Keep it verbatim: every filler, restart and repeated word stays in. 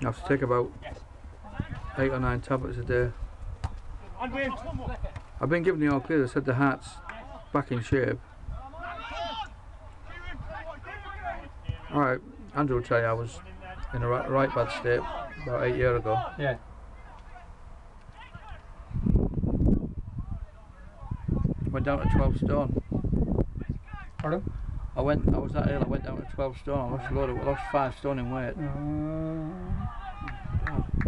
I have to take about eight or nine tablets a day. I've been given the all clear. They said the heart's back in shape. Alright, Andrew will tell you I was in a right, right bad state about eight years ago. Yeah. Went down to twelve stone. Pardon? I went, I was that ill, I went down to twelve stone. I lost a load of, I lost five stone in weight. Uh,